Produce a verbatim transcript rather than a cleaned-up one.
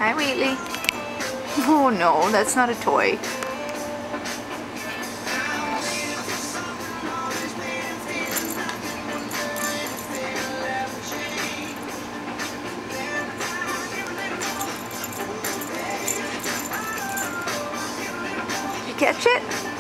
Hi, Wheatley. Oh no, that's not a toy. Did you catch it?